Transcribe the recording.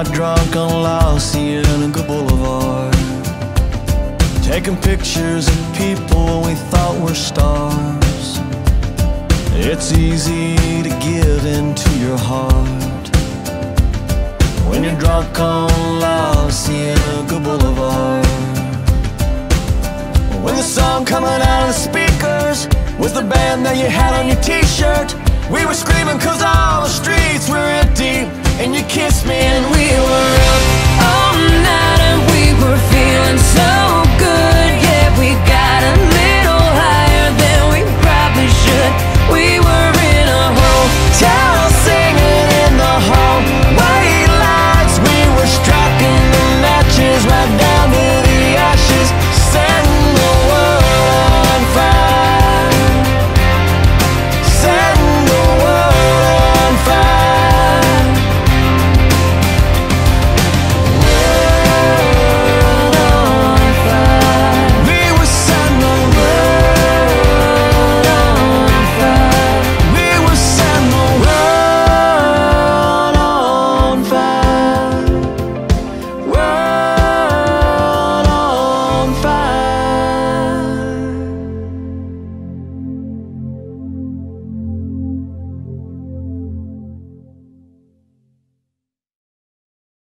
got drunk on La Cienega Boulevard, taking pictures of people we thought were stars. It's easy to give into your heart when you're drunk on La Cienega Boulevard. When the song coming out of the speakers was the band that you had on your t-shirt, we were screaming cause all the streets were empty, and you kissed me and we were up all night and we were feeling so